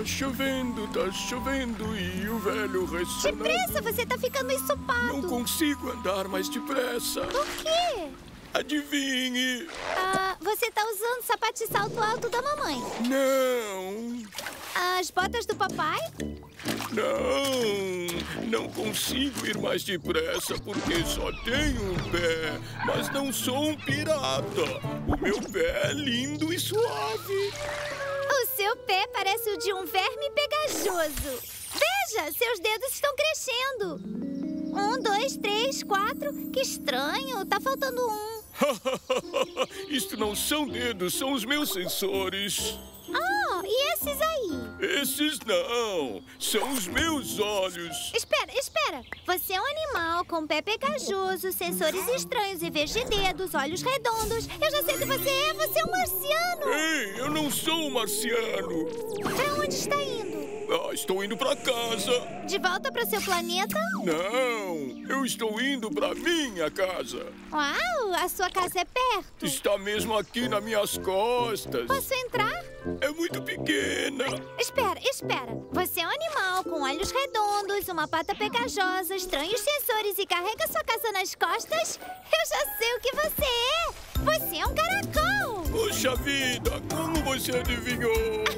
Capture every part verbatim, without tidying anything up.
Tá chovendo, tá chovendo e o velho ressonando. Depressa, você tá ficando ensopado. Não consigo andar mais depressa. Por quê? Adivinhe. Ah, você tá usando sapato de salto alto da mamãe. Não, As botas do papai? não. Não consigo ir mais depressa porque só tenho um pé. Mas não sou um pirata. O meu pé é lindo e suave. O seu pé parece o de um verme pegajoso. Veja, seus dedos estão crescendo. Um, dois, três, quatro. Que estranho, tá faltando um. Isto não são dedos, são os meus sensores. Ah, e esses aí? Esses não, são os meus olhos. Espera, espera. Você é um animal com pé pegajoso, sensores estranhos em vez de dedos, olhos redondos. Eu já sei o que você é, você é um marciano. Ei, eu não sou um marciano. Pra onde está indo? Ah, estou indo para casa. De volta para o seu planeta? Não, eu estou indo para minha casa. Uau, a sua casa é perto. Está mesmo aqui nas minhas costas. Posso entrar? É muito pequena. Espera, espera. Você é um animal com olhos redondos, uma pata pegajosa, estranhos sensores e carrega sua casa nas costas? Eu já sei o que você é. Você é um caracol. Poxa vida, como você adivinhou?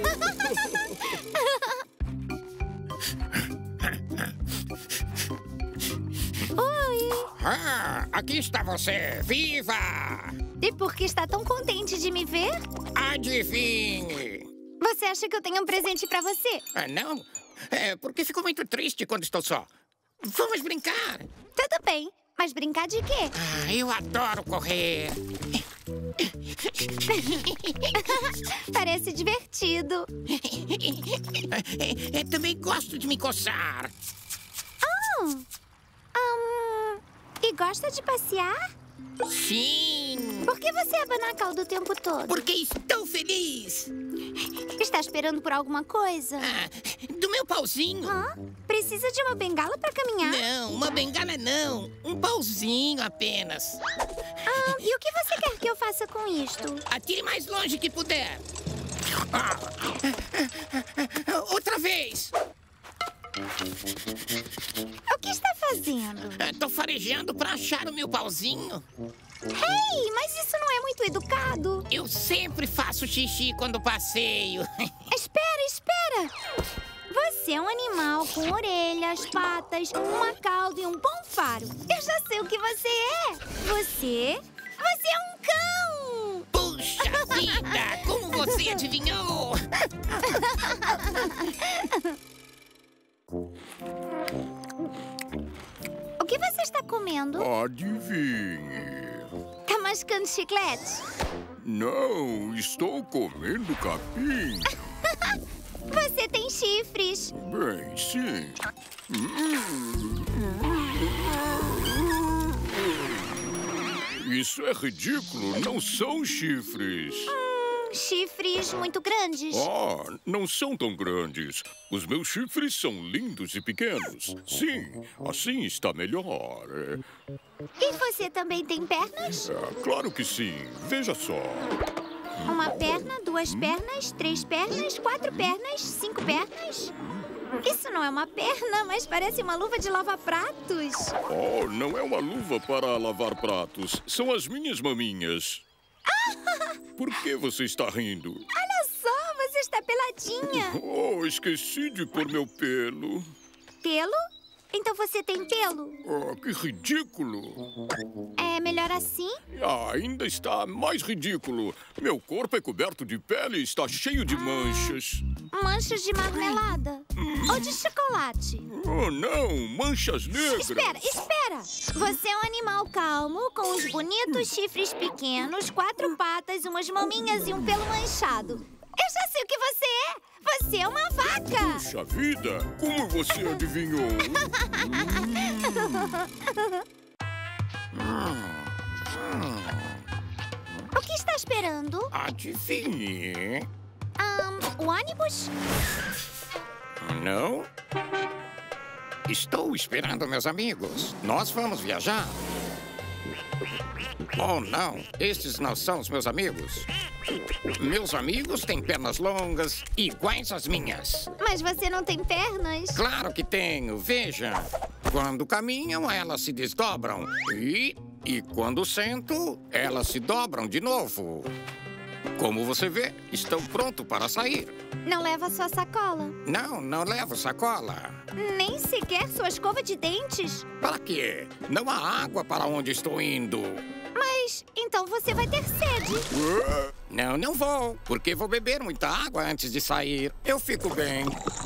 Oi. Ah, aqui está você, viva! E por que está tão contente de me ver? Adivinhe! Você acha que eu tenho um presente pra você? Ah, não? É porque fico muito triste quando estou só. Vamos brincar! Tudo bem, mas brincar de quê? Ah, eu adoro correr! Parece divertido. É, é, também gosto de me coçar. Oh, hum, e gosta de passear? Sim! Por que você abana a cauda o tempo todo? Porque estou feliz! Está esperando por alguma coisa? Ah, do meu pauzinho! Hã? Precisa de uma bengala para caminhar? Não, uma bengala não. Um pauzinho apenas. Ah, e o que você quer que eu faça com isto? Atire mais longe que puder. Ah. Outra vez! O que está fazendo? Estou farejando para achar o meu pauzinho. Ei, mas isso não é muito educado. Eu sempre faço xixi quando passeio. Espera, espera. Você é um animal com orelhas, patas, uma cauda e um bom faro. Eu já sei o que você é. Você... Você é um cão. Puxa vida, como você adivinhou? O que você está comendo? Adivinhe. Tá mascando chiclete? Não, estou comendo capim. Você tem chifres. Bem, sim. Isso é ridículo, não são chifres. Hum, chifres muito grandes. Ah, não são tão grandes. Os meus chifres são lindos e pequenos. Sim, assim está melhor. É, E você também tem pernas? é, claro que sim. Veja só. Uma perna, duas pernas, três pernas, quatro pernas, cinco pernas. Isso não é uma perna, mas parece uma luva de lava-pratos. Oh, não é uma luva para lavar pratos. São as minhas maminhas. Por que você está rindo? Olha só, você está peladinha. Oh, esqueci de pôr meu pelo. Pelo? Então você tem pelo? Oh, que ridículo. É melhor assim? Ah, ainda está mais ridículo. Meu corpo é coberto de pele e está cheio de manchas. Manchas de marmelada. Ou de chocolate. Oh, não, manchas negras. Espera, espera! Você é um animal calmo, com os bonitos chifres pequenos, quatro patas, umas maminhas e um pelo manchado. Eu já sei o que você é! Você é uma vaca! Puxa vida, como você adivinhou? O que está esperando? Adivinhe. Um, o ônibus? Não? Estou esperando meus amigos. Nós vamos viajar. Oh, não. Estes não são os meus amigos. Meus amigos têm pernas longas, iguais às minhas. Mas você não tem pernas? Claro que tenho. Veja. Quando caminham, elas se desdobram. E, e quando sento, elas se dobram de novo. Como você vê, estou pronto para sair. Não leva sua sacola? Não, não levo sacola. Nem sequer sua escova de dentes? Para quê? Não há água para onde estou indo. Mas então você vai ter sede. Não, não vou, porque vou beber muita água antes de sair. Eu fico bem.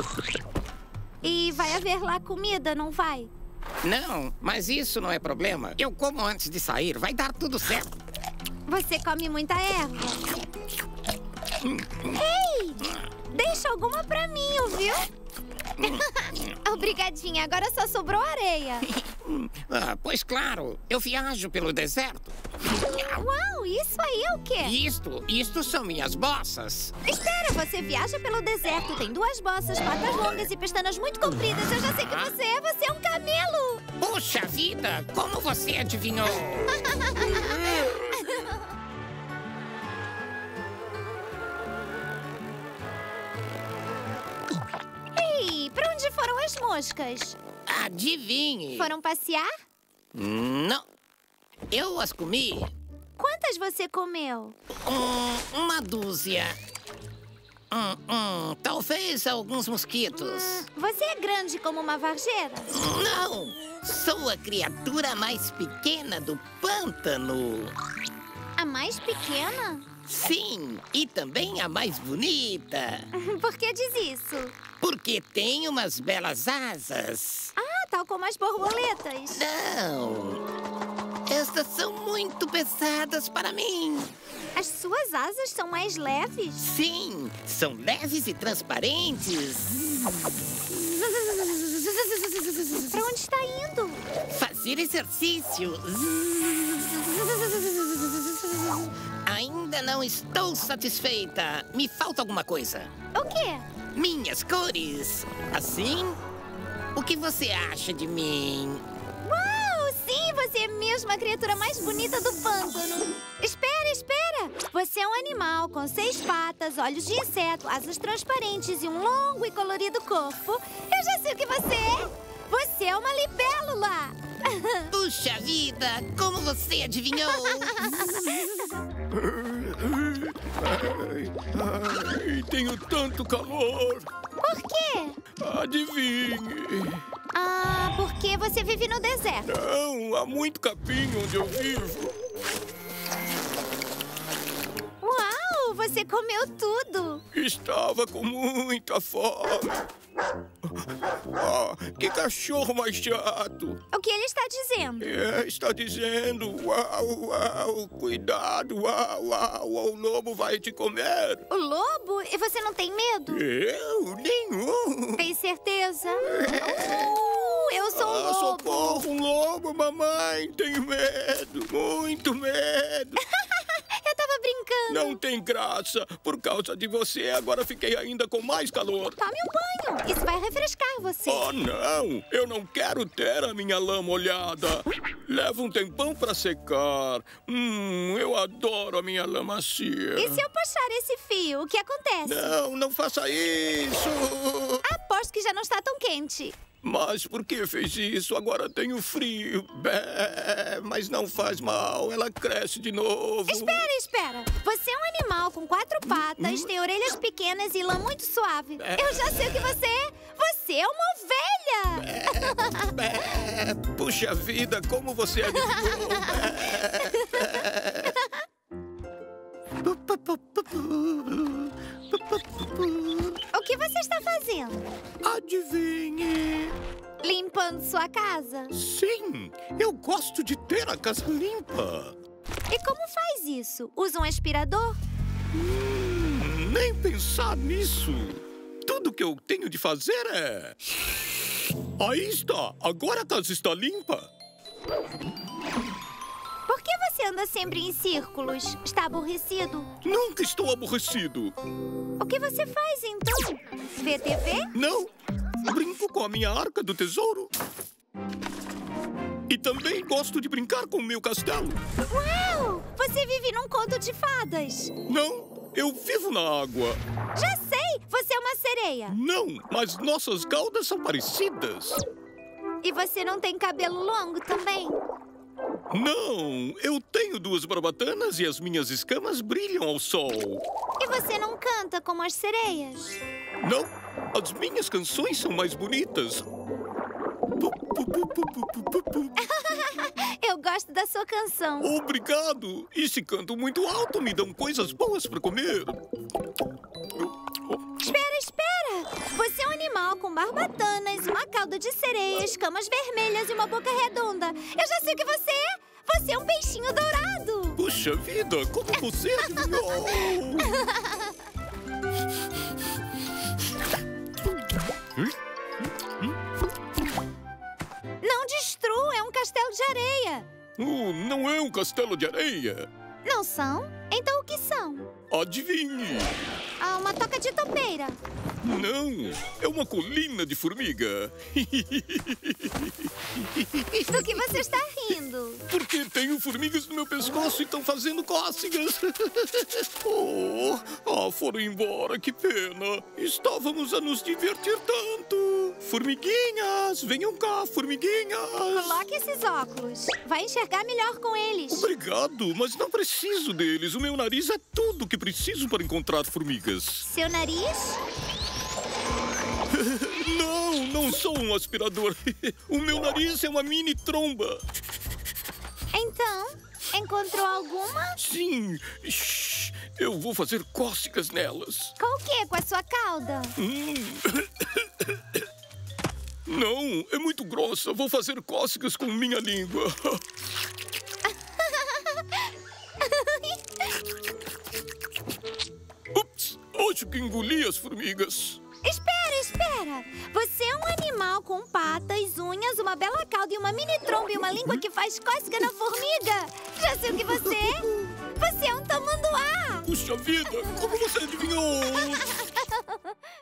E vai haver lá comida, não vai? Não, mas isso não é problema. Eu como antes de sair, vai dar tudo certo. Você come muita erva? Ei! Deixa alguma pra mim, ouviu? Obrigadinha, agora só sobrou areia. Ah, pois claro, eu viajo pelo deserto. Uau, isso aí é o quê? Isto, isto são minhas bossas. Espera, você viaja pelo deserto, tem duas bossas, patas longas e pestanas muito compridas. Eu já sei que você é, você é um camelo. Puxa vida, como você adivinhou? Ei, pra onde foram as moscas? Adivinhe. Foram passear? Não, eu as comi. Quantas você comeu? Um, uma dúzia. Hum, hum, talvez alguns mosquitos. Hum, você é grande como uma varjeira? Não, sou a criatura mais pequena do pântano. A mais pequena? Sim, e também a mais bonita. Por que diz isso? Porque tem umas belas asas. Ah, tal como as borboletas. Não, estas são muito pesadas para mim. As suas asas são mais leves? Sim, são leves e transparentes. Pra onde está indo? Fazer exercício. Ainda não estou satisfeita. Me falta alguma coisa. O quê? Minhas cores. Assim, o que você acha de mim? Uau, sim, você é mesmo a criatura mais bonita do pântano. Espera, espera. Você é um animal com seis patas, olhos de inseto, asas transparentes e um longo e colorido corpo. Eu já sei o que você é. Você é uma libélula. Puxa vida, como você adivinhou? Ai, ai, tenho tanto calor. Por quê? Adivinhe. Ah, porque você vive no deserto. Não, há muito capim onde eu vivo. Uau, você comeu tudo. Estava com muita fome. Ah, que cachorro mais chato. O que ele está dizendo? É, está dizendo, uau, uau, cuidado, uau, uau, o lobo vai te comer. O lobo? E você não tem medo? Eu? Nenhum. Tem certeza? Uh, eu sou um Ah, lobo. socorro, um lobo, mamãe. Tenho medo, muito medo. Eu tava brincando. Não tem graça. Por causa de você, agora fiquei ainda com mais calor. Tome um banho. Isso vai refrescar você. Oh, não! Eu não quero ter a minha lã molhada. Leva um tempão pra secar. Hum, eu adoro a minha lã macia. E se eu puxar esse fio, o que acontece? Não, não faça isso! Aposto que já não está tão quente. Mas por que fez isso? Agora tenho frio. Bé, mas não faz mal, ela cresce de novo. Espera, espera. Você é um animal com quatro patas, tem orelhas pequenas e lã muito suave. Eu já sei o que você é. Você é uma ovelha. Bé, bé, puxa vida, como você adivinhou? O que você está fazendo? Adivinhe. Limpando sua casa? Sim, eu gosto de ter a casa limpa. E como faz isso? Usa um aspirador? Hum, nem pensar nisso. Tudo que eu tenho de fazer é... Aí está, agora a casa está limpa. Por que você anda sempre em círculos? Está aborrecido? Nunca estou aborrecido. O que você faz, então? Vê T V? Não, brinco com a minha arca do tesouro. E também gosto de brincar com o meu castelo. Uau! Você vive num conto de fadas. Não, eu vivo na água. Já sei! Você é uma sereia. Não, mas nossas caudas são parecidas. E você não tem cabelo longo também? Não, eu tenho duas barbatanas e as minhas escamas brilham ao sol. E você não canta como as sereias? Não, as minhas canções são mais bonitas. Eu gosto da sua canção. Obrigado! E se canto muito alto, me dão coisas boas para comer. Espera, espera! Você é um animal com barbatanas, uma cauda de sereia, escamas vermelhas e uma boca redonda. Eu já sei o que você é! Você é um peixinho dourado! Puxa vida, como você adivinhou? Não destrua, é um castelo de areia. Uh, não é um castelo de areia. Não são? Então o que são? Adivinhe. Ah, uma toca de topeira. Não, é uma colina de formiga. Do que você está rindo? Porque tenho formigas no meu pescoço e estão fazendo cócegas. Oh, ah, foram embora, que pena. Estávamos a nos divertir tanto. Formiguinhas, venham cá, formiguinhas. Coloque esses óculos. Vai enxergar melhor com eles. Obrigado, mas não preciso deles. O meu nariz é tudo que preciso para encontrar formigas. Seu nariz? Não, não sou um aspirador. O meu nariz é uma mini tromba. Então, encontrou alguma? Sim. Shhh, eu vou fazer cócegas nelas. Com o quê? Com a sua cauda? Hum. Não, é muito grossa. Vou fazer cócegas com minha língua. Ups, acho que engoli as formigas. Espera, espera! Você é um animal com patas, unhas, uma bela cauda e uma mini tromba e uma língua que faz cócega na formiga! Já sei o que você é? Você é um tamanduá! Puxa vida, como você adivinhou?